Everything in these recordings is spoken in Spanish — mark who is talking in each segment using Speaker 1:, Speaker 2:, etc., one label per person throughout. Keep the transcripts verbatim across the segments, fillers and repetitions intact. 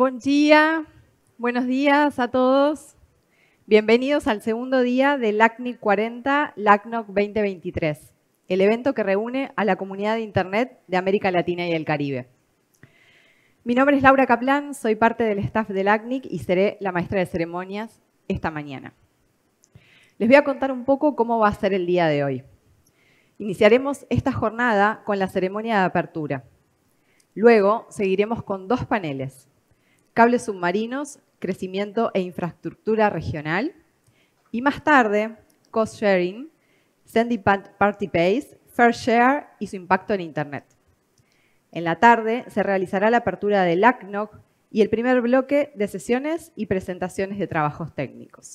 Speaker 1: Buen día, buenos días a todos. Bienvenidos al segundo día del LACNIC cuarenta, LACNOC veinte veintitrés, el evento que reúne a la comunidad de Internet de América Latina y el Caribe. Mi nombre es Laura Kaplan, soy parte del staff del LACNIC y seré la maestra de ceremonias esta mañana. Les voy a contar un poco cómo va a ser el día de hoy. Iniciaremos esta jornada con la ceremonia de apertura. Luego seguiremos con dos paneles: cables submarinos, crecimiento e infraestructura regional. Y más tarde, cost sharing, sending party pays, fair share y su impacto en Internet. En la tarde se realizará la apertura del LACNOC y el primer bloque de sesiones y presentaciones de trabajos técnicos.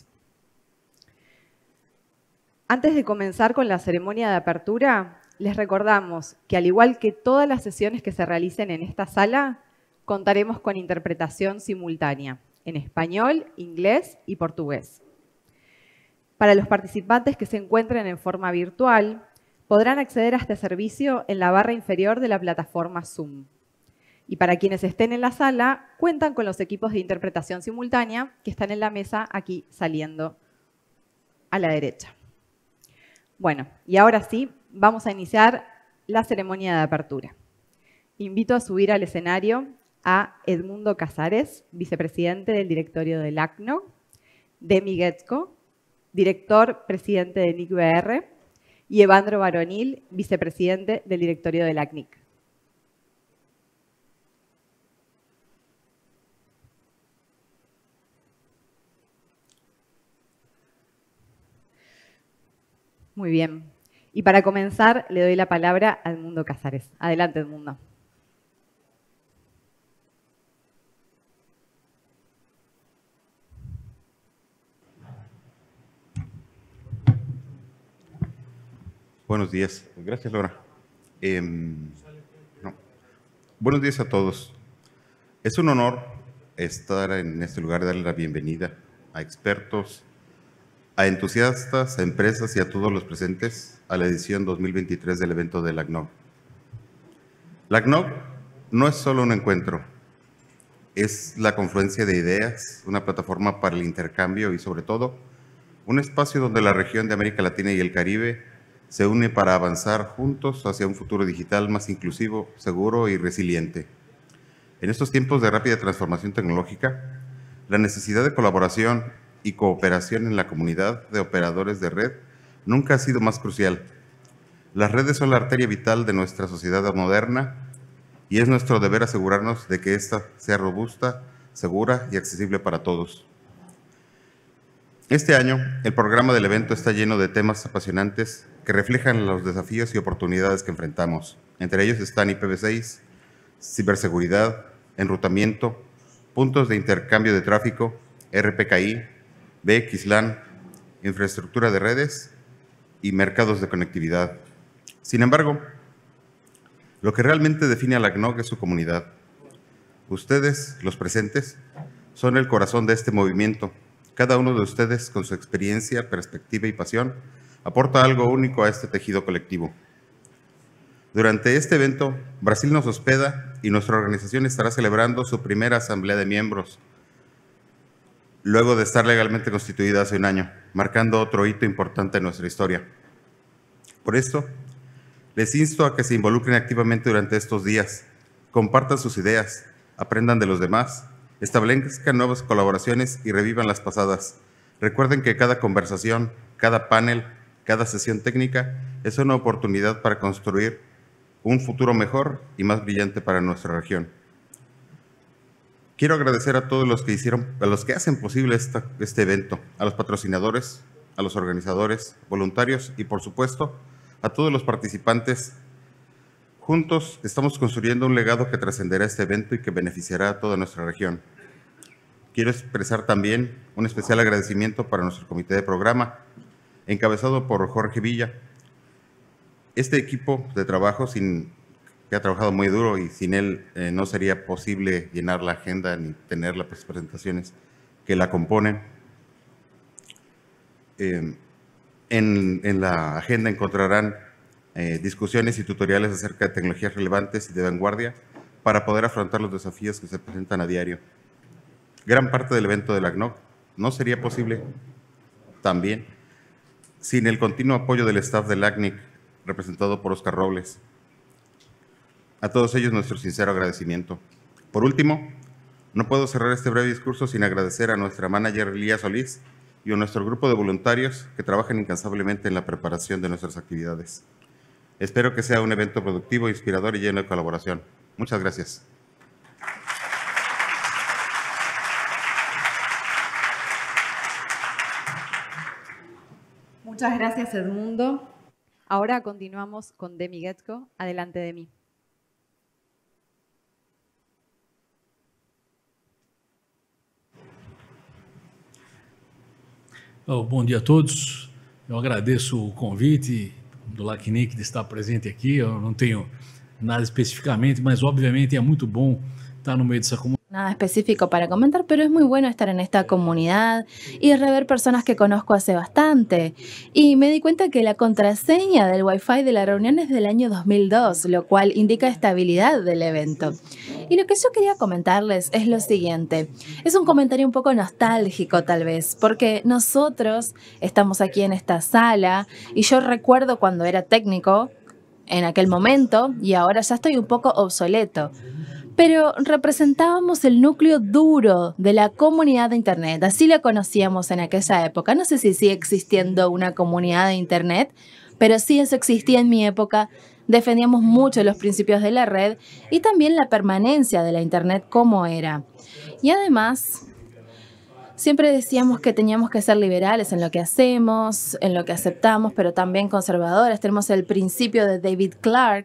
Speaker 1: Antes de comenzar con la ceremonia de apertura, les recordamos que al igual que todas las sesiones que se realicen en esta sala, contaremos con interpretación simultánea en español, inglés y portugués. Para los participantes que se encuentren en forma virtual, podrán acceder a este servicio en la barra inferior de la plataforma Zoom. Y para quienes estén en la sala, cuentan con los equipos de interpretación simultánea que están en la mesa aquí saliendo a la derecha. Bueno, y ahora sí, vamos a iniciar la ceremonia de apertura. Invito a subir al escenario a Edmundo Casares, vicepresidente del directorio del LACNOC, Demi Getsko, director presidente de N I C B R, y Evandro Baronil, vicepresidente del directorio del LACNIC. Muy bien. Y para comenzar, le doy la palabra a Edmundo Casares. Adelante, Edmundo.
Speaker 2: Buenos días. Gracias, Laura. Eh, no. Buenos días a todos. Es un honor estar en este lugar y darle la bienvenida a expertos, a entusiastas, a empresas y a todos los presentes a la edición dos mil veintitrés del evento de LACNOC. LACNOC no es solo un encuentro, es la confluencia de ideas, una plataforma para el intercambio y, sobre todo, un espacio donde la región de América Latina y el Caribe se une para avanzar juntos hacia un futuro digital más inclusivo, seguro y resiliente. En estos tiempos de rápida transformación tecnológica, la necesidad de colaboración y cooperación en la comunidad de operadores de red nunca ha sido más crucial. Las redes son la arteria vital de nuestra sociedad moderna y es nuestro deber asegurarnos de que ésta sea robusta, segura y accesible para todos. Este año, el programa del evento está lleno de temas apasionantes que reflejan los desafíos y oportunidades que enfrentamos. Entre ellos están I P v seis, ciberseguridad, enrutamiento, puntos de intercambio de tráfico, R P K I, V X LAN, infraestructura de redes y mercados de conectividad. Sin embargo, lo que realmente define a LACNOC es su comunidad. Ustedes, los presentes, son el corazón de este movimiento. Cada uno de ustedes, con su experiencia, perspectiva y pasión, aporta algo único a este tejido colectivo. Durante este evento, Brasil nos hospeda y nuestra organización estará celebrando su primera asamblea de miembros, luego de estar legalmente constituida hace un año, marcando otro hito importante en nuestra historia. Por esto, les insto a que se involucren activamente durante estos días, compartan sus ideas, aprendan de los demás, establezcan nuevas colaboraciones y revivan las pasadas. Recuerden que cada conversación, cada panel, cada sesión técnica es una oportunidad para construir un futuro mejor y más brillante para nuestra región. Quiero agradecer a todos los que hicieron, a los que hacen posible esta, este evento, a los patrocinadores, a los organizadores, voluntarios y, por supuesto, a todos los participantes. Juntos estamos construyendo un legado que trascenderá este evento y que beneficiará a toda nuestra región. Quiero expresar también un especial agradecimiento para nuestro comité de programa, encabezado por Jorge Villa. Este equipo de trabajo, sin, que ha trabajado muy duro y sin él eh, no sería posible llenar la agenda ni tener las presentaciones que la componen. Eh, en, en la agenda encontrarán Eh, discusiones y tutoriales acerca de tecnologías relevantes y de vanguardia para poder afrontar los desafíos que se presentan a diario. Gran parte del evento de la A C N O C no sería posible también sin el continuo apoyo del staff del A C N I C, representado por Oscar Robles. A todos ellos nuestro sincero agradecimiento. Por último, no puedo cerrar este breve discurso sin agradecer a nuestra manager Lía Solís y a nuestro grupo de voluntarios que trabajan incansablemente en la preparación de nuestras actividades. Espero que sea un evento productivo, inspirador y lleno de colaboración. Muchas gracias.
Speaker 1: Muchas gracias, Edmundo. Ahora continuamos con Demi Getko. Adelante, Demi.
Speaker 3: Oh, bom dia a todos. Eu agradeço o convite do A C N I C de estar presente aqui. Eu não tenho nada especificamente, mas obviamente é muito bom estar no meio dessa comunidade.
Speaker 4: Nada específico para comentar, pero es muy bueno estar en esta comunidad y rever personas que conozco hace bastante. Y me di cuenta que la contraseña del Wi-Fi de la reunión es del año dos mil dos, lo cual indica estabilidad del evento. Y lo que yo quería comentarles es lo siguiente. Es un comentario un poco nostálgico tal vez, porque nosotros estamos aquí en esta sala y yo recuerdo cuando era técnico en aquel momento y ahora ya estoy un poco obsoleto. Pero representábamos el núcleo duro de la comunidad de Internet. Así la conocíamos en aquella época. No sé si sigue existiendo una comunidad de Internet, pero sí eso existía en mi época. Defendíamos mucho los principios de la red y también la permanencia de la Internet como era. Y además, siempre decíamos que teníamos que ser liberales en lo que hacemos, en lo que aceptamos, pero también conservadores. Tenemos el principio de David Clark,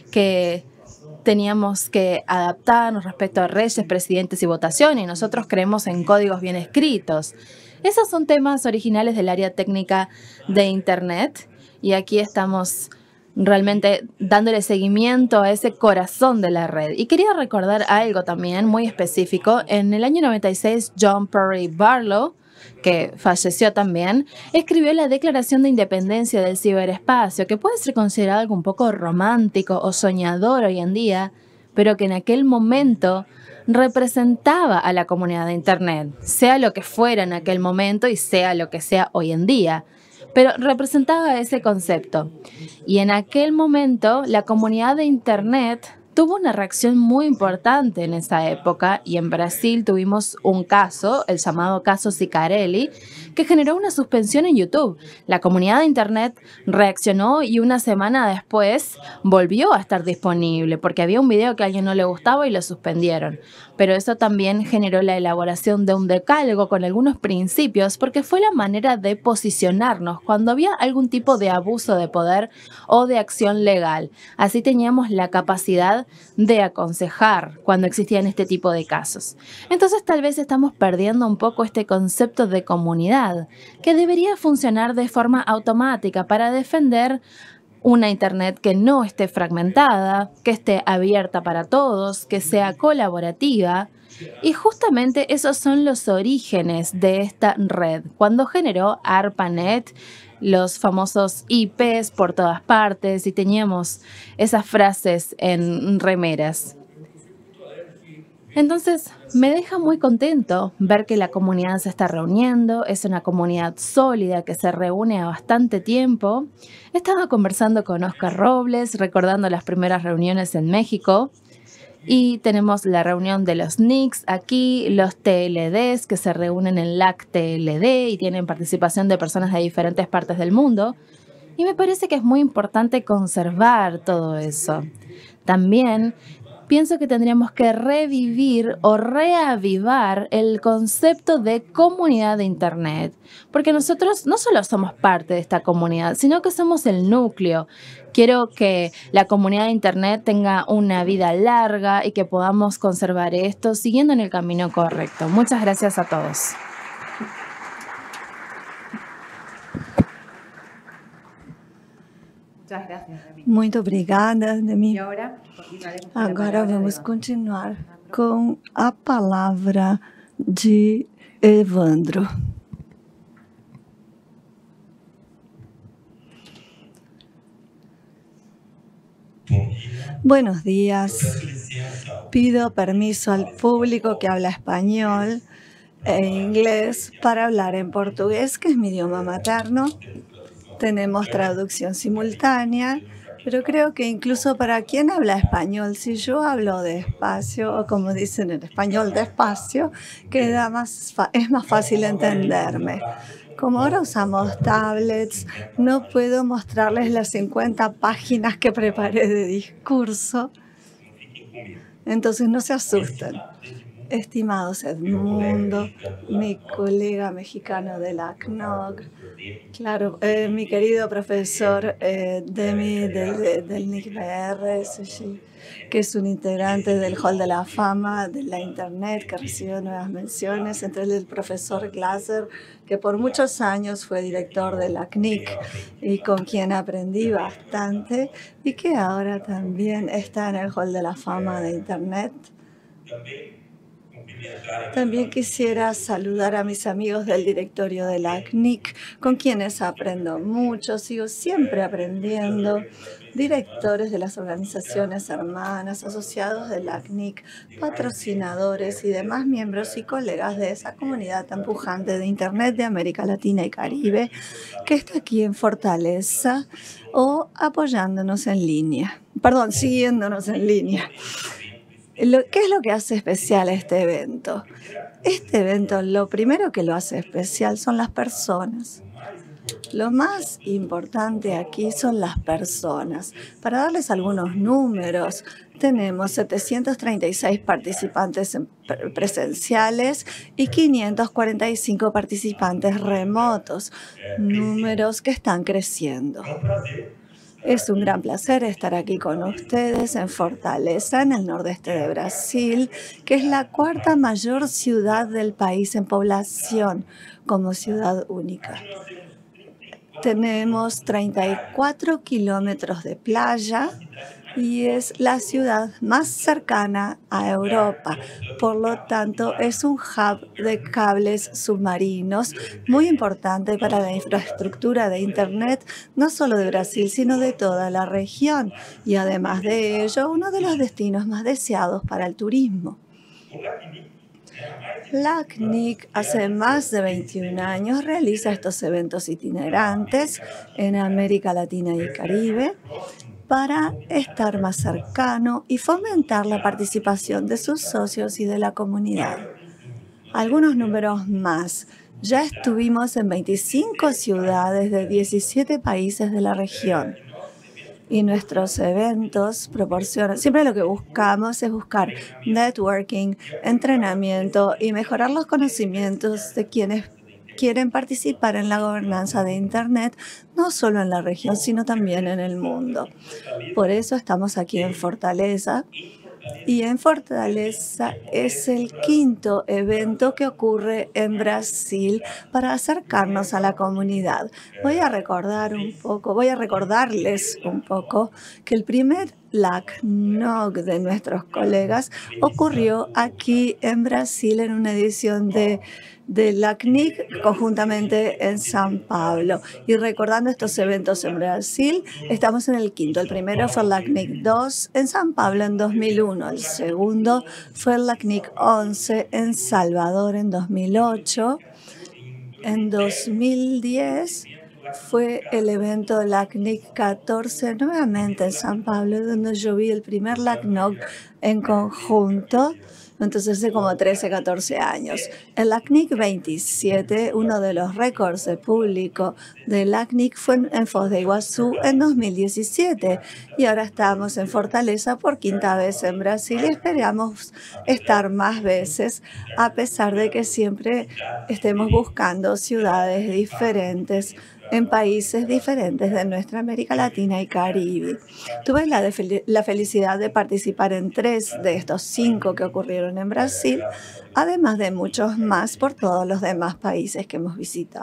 Speaker 4: que teníamos que adaptarnos respecto a reyes, presidentes y votación, y nosotros creemos en códigos bien escritos. Esos son temas originales del área técnica de Internet, y aquí estamos realmente dándole seguimiento a ese corazón de la red. Y quería recordar algo también muy específico. En el año noventa y seis, John Perry Barlow, que falleció también, escribió la Declaración de Independencia del Ciberespacio, que puede ser considerado algo un poco romántico o soñador hoy en día, pero que en aquel momento representaba a la comunidad de Internet, sea lo que fuera en aquel momento y sea lo que sea hoy en día, pero representaba ese concepto. Y en aquel momento la comunidad de Internet tuvo una reacción muy importante en esa época, y en Brasil tuvimos un caso, el llamado caso Cicarelli, que generó una suspensión en YouTube. La comunidad de Internet reaccionó y una semana después volvió a estar disponible porque había un video que a alguien no le gustaba y lo suspendieron. Pero eso también generó la elaboración de un decálogo con algunos principios, porque fue la manera de posicionarnos cuando había algún tipo de abuso de poder o de acción legal. Así teníamos la capacidad de aconsejar cuando existían este tipo de casos. Entonces tal vez estamos perdiendo un poco este concepto de comunidad, que debería funcionar de forma automática para defender una Internet que no esté fragmentada, que esté abierta para todos, que sea colaborativa. Y justamente esos son los orígenes de esta red, cuando generó ARPANET, los famosos I Pes por todas partes, y teníamos esas frases en remeras. Entonces, me deja muy contento ver que la comunidad se está reuniendo. Es una comunidad sólida que se reúne a bastante tiempo. Estaba conversando con Oscar Robles, recordando las primeras reuniones en México. Y tenemos la reunión de los N I Cs aquí, los T L Ds que se reúnen en L A C T L D y tienen participación de personas de diferentes partes del mundo. Y me parece que es muy importante conservar todo eso. También pienso que tendríamos que revivir o reavivar el concepto de comunidad de Internet, porque nosotros no solo somos parte de esta comunidad, sino que somos el núcleo. Quiero que la comunidad de Internet tenga una vida larga y que podamos conservar esto siguiendo en el camino correcto. Muchas gracias a todos.
Speaker 1: Muchas gracias, Demi.
Speaker 5: Muito obrigada, Demi.
Speaker 1: Y ahora continuaremos con la
Speaker 5: Agora
Speaker 1: palabra
Speaker 5: vamos
Speaker 1: de-
Speaker 5: continuar com a palavra de Evandro. Buenos días. Pido permiso al público que habla español e inglés para hablar en portugués, que es mi idioma materno. Tenemos traducción simultánea, pero creo que incluso para quien habla español, si yo hablo despacio, o como dicen en español, despacio, queda más es más fácil entenderme. Como ahora usamos tablets, no puedo mostrarles las cincuenta páginas que preparé de discurso, entonces no se asusten. Estimados Edmundo, mi colega mexicano de la C N O G, claro, eh, mi querido profesor eh, Demi del, del N I C B R, Sushi, que es un integrante del Hall de la Fama de la Internet, que recibe nuevas menciones, entre él el profesor Glaser, que por muchos años fue director de la C N I C y con quien aprendí bastante, y que ahora también está en el Hall de la Fama de Internet. También quisiera saludar a mis amigos del directorio de la C N I C, con quienes aprendo mucho, sigo siempre aprendiendo, directores de las organizaciones hermanas, asociados de la C N I C, patrocinadores y demás miembros y colegas de esa comunidad tan pujante de Internet de América Latina y Caribe, que está aquí en Fortaleza o apoyándonos en línea, perdón, siguiéndonos en línea. ¿Qué es lo que hace especial este evento? Este evento, lo primero que lo hace especial son las personas. Lo más importante aquí son las personas. Para darles algunos números, tenemos setecientos treinta y seis participantes presenciales y quinientos cuarenta y cinco participantes remotos, números que están creciendo. Es un gran placer estar aquí con ustedes en Fortaleza, en el nordeste de Brasil, que es la cuarta mayor ciudad del país en población, como ciudad única. Tenemos treinta y cuatro kilómetros de playa y es la ciudad más cercana a Europa. Por lo tanto, es un hub de cables submarinos muy importante para la infraestructura de Internet, no solo de Brasil, sino de toda la región. Y además de ello, uno de los destinos más deseados para el turismo. La C N I C hace más de veintiún años realiza estos eventos itinerantes en América Latina y Caribe para estar más cercano y fomentar la participación de sus socios y de la comunidad. Algunos números más. Ya estuvimos en veinticinco ciudades de diecisiete países de la región. Y nuestros eventos proporcionan, siempre lo que buscamos es buscar networking, entrenamiento y mejorar los conocimientos de quienes quieren participar en la gobernanza de Internet, no solo en la región, sino también en el mundo. Por eso estamos aquí en Fortaleza. Y en Fortaleza es el quinto evento que ocurre en Brasil para acercarnos a la comunidad. Voy a recordar un poco, voy a recordarles un poco que el primer L A C N O G de nuestros colegas ocurrió aquí en Brasil en una edición de de la C N I C conjuntamente en San Pablo. Y recordando estos eventos en Brasil, estamos en el quinto. El primero fue la C N I C dos en San Pablo en dos mil uno. El segundo fue la C N I C once en Salvador en dos mil ocho. En dos mil diez fue el evento de la C N I C catorce nuevamente en San Pablo, donde yo vi el primer L A C N O G en conjunto. Entonces hace como trece, catorce años. En la C N I C veintisiete, uno de los récords de público de la C N I C fue en Foz de Iguazú en dos mil diecisiete. Y ahora estamos en Fortaleza por quinta vez en Brasil y esperamos estar más veces, a pesar de que siempre estemos buscando ciudades diferentes en países diferentes de nuestra América Latina y Caribe. Tuve la, de, la felicidad de participar en tres de estos cinco que ocurrieron en Brasil, además de muchos más por todos los demás países que hemos visitado.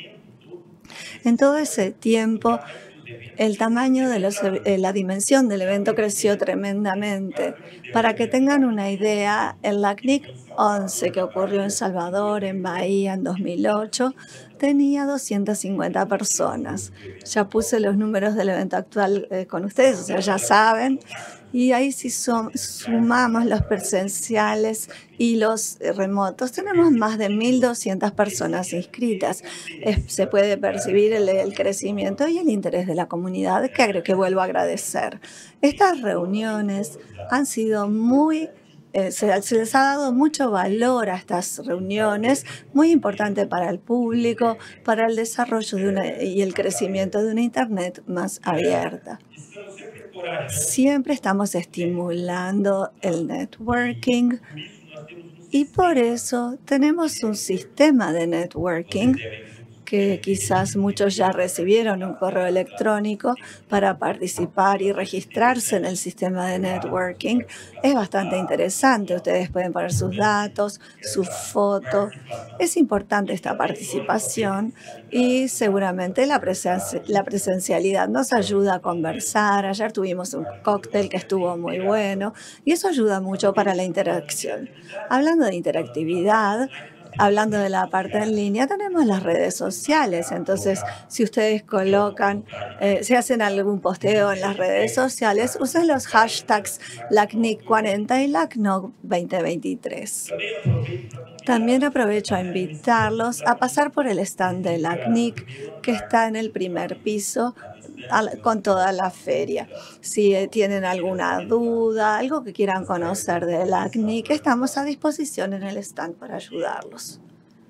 Speaker 5: En todo ese tiempo, el tamaño de los, eh, la dimensión del evento creció tremendamente. Para que tengan una idea, en la C N I C once que ocurrió en Salvador, en Bahía, en dos mil ocho, tenía doscientas cincuenta personas. Ya puse los números del evento actual eh, con ustedes, o sea, ya saben. Y ahí si som- sumamos los presenciales y los eh, remotos, tenemos más de mil doscientas personas inscritas. Es- se puede percibir el, el crecimiento y el interés de la comunidad, que, agre- que vuelvo a agradecer. Estas reuniones han sido muy Eh, se, se les ha dado mucho valor a estas reuniones, muy importante para el público, para el desarrollo de una, y el crecimiento de una Internet más abierta. Siempre estamos estimulando el networking y por eso tenemos un sistema de networking que quizás muchos ya recibieron un correo electrónico para participar y registrarse en el sistema de networking. Es bastante interesante. Ustedes pueden poner sus datos, su foto. Es importante esta participación y seguramente la, presen- la presencialidad nos ayuda a conversar. Ayer tuvimos un cóctel que estuvo muy bueno y eso ayuda mucho para la interacción. Hablando de interactividad, hablando de la parte en línea, tenemos las redes sociales. Entonces, si ustedes colocan, eh, si hacen algún posteo en las redes sociales, usen los hashtags L A C N I C cuarenta y L A C N O C veinte veintitrés. También aprovecho a invitarlos a pasar por el stand de L A C N I C, que está en el primer piso al- con toda la feria. Si eh, tienen alguna duda, algo que quieran conocer de L A C N I C, estamos a disposición en el stand para ayudarlos.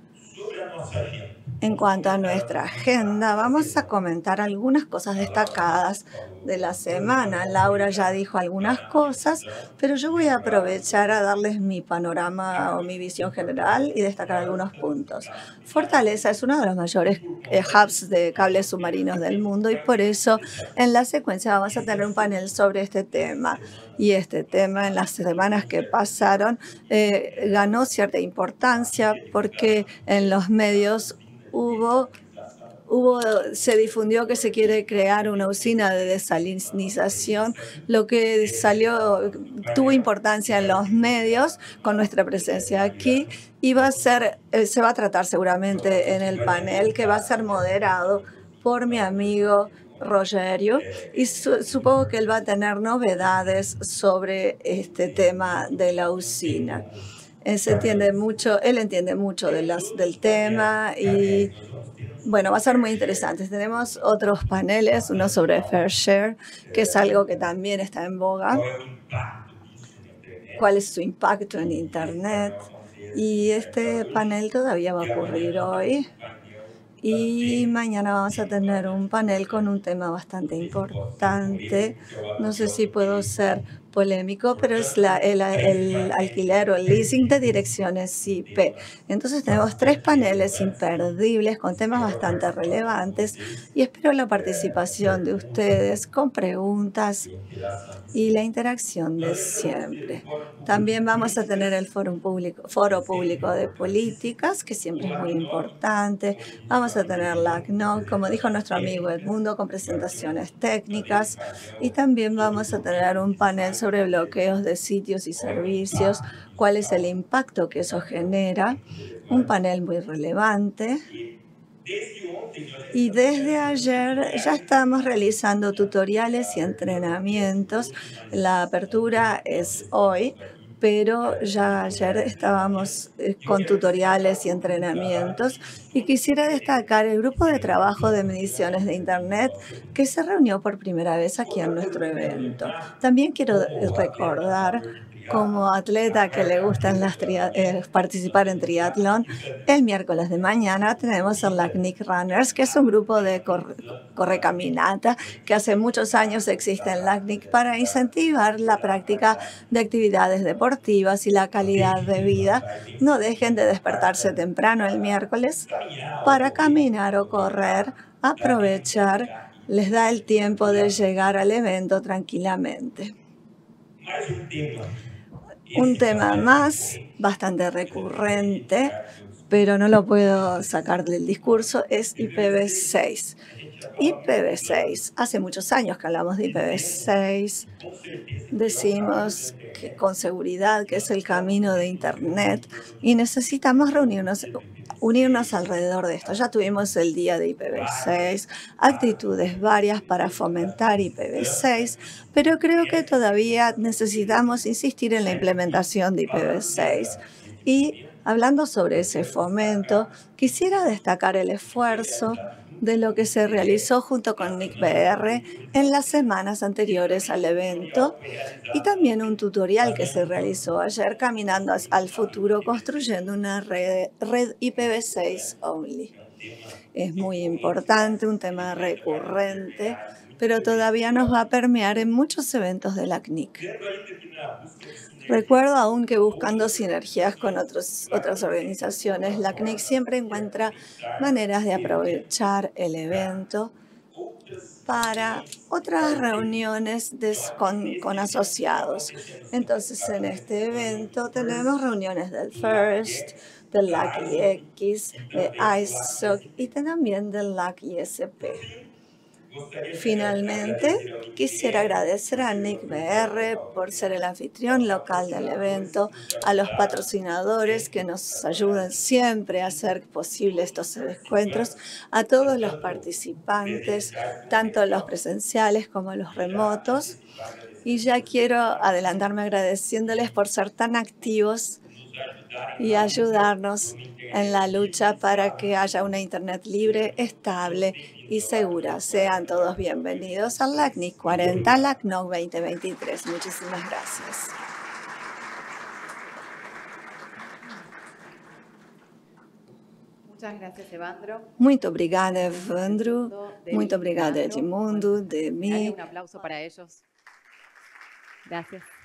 Speaker 5: En cuanto a nuestra agenda, vamos a comentar algunas cosas destacadas de la semana. Laura ya dijo algunas cosas, pero yo voy a aprovechar a darles mi panorama o mi visión general y destacar algunos puntos. Fortaleza es uno de los mayores eh, hubs de cables submarinos del mundo y por eso en la secuencia vamos a tener un panel sobre este tema. Y este tema en las semanas que pasaron eh, ganó cierta importancia porque en los medios hubo, hubo, se difundió que se quiere crear una usina de desalinización, lo que salió, tuvo importancia en los medios con nuestra presencia aquí y va a ser, eh, se va a tratar seguramente en el panel que va a ser moderado por mi amigo Rogerio y su, supongo que él va a tener novedades sobre este tema de la usina. Él, se entiende mucho, él entiende mucho de las, del tema y bueno, va a ser muy interesante. Tenemos otros paneles, uno sobre Fair Share, que es algo que también está en boga. ¿Cuál es su impacto en Internet? Y este panel todavía va a ocurrir hoy. Y mañana vamos a tener un panel con un tema bastante importante. No sé si puedo ser polémico, pero es la, el, el alquiler o el leasing de direcciones I P. Entonces tenemos tres paneles imperdibles con temas bastante relevantes y espero la participación de ustedes con preguntas y la interacción de siempre. También vamos a tener el foro público, foro público de políticas, que siempre es muy importante. Vamos a tener la A C N O C, como dijo nuestro amigo Edmundo, con presentaciones técnicas. Y también vamos a tener un panel sobre bloqueos de sitios y servicios, cuál es el impacto que eso genera. Un panel muy relevante. Y desde ayer ya estamos realizando tutoriales y entrenamientos. La apertura es hoy, pero ya ayer estábamos con tutoriales y entrenamientos. Y quisiera destacar el grupo de trabajo de mediciones de Internet que se reunió por primera vez aquí en nuestro evento. También quiero recordar, como atleta que le gusta las eh, participar en triatlón, el miércoles de mañana tenemos el L A C N I C Runners, que es un grupo de corre, correcaminata que hace muchos años existe en L A C N I C para incentivar la práctica de actividades deportivas y la calidad de vida. No dejen de despertarse temprano el miércoles para caminar o correr, aprovechar, les da el tiempo de llegar al evento tranquilamente. Un tema más, bastante recurrente, pero no lo puedo sacar del discurso, es I P v seis. I P v seis. Hace muchos años que hablamos de I P v seis. Decimos que con seguridad que es el camino de Internet y necesitamos reunirnos, unirnos alrededor de esto. Ya tuvimos el día de I P v seis, actitudes varias para fomentar I P v seis, pero creo que todavía necesitamos insistir en la implementación de I P v seis. Y hablando sobre ese fomento, quisiera destacar el esfuerzo de lo que se realizó junto con N I C B R en las semanas anteriores al evento y también un tutorial que se realizó ayer caminando al futuro construyendo una red, red I P v seis only. Es muy importante, un tema recurrente, pero todavía nos va a permear en muchos eventos de la C N I C. Recuerdo aún que buscando sinergias con otros, otras organizaciones, la C N I C siempre encuentra maneras de aprovechar el evento para otras reuniones de, con, con asociados. Entonces, en este evento tenemos reuniones del FIRST, del L A C I X, de I S O C y también del L A C I S P. Finalmente, quisiera agradecer a N I C B R por ser el anfitrión local del evento, a los patrocinadores que nos ayudan siempre a hacer posible estos encuentros, a todos los participantes, tanto los presenciales como los remotos. Y ya quiero adelantarme agradeciéndoles por ser tan activos y ayudarnos en la lucha para que haya una Internet libre, estable y segura. Sean todos bienvenidos al LACNIC cuarenta, LACNOC veinte veintitrés. Muchísimas gracias.
Speaker 1: Muchas gracias, Evandro.
Speaker 5: Muito obrigada, Evandro. Muito obrigada, Edmundo, de mí.
Speaker 1: Un aplauso para ellos. Gracias.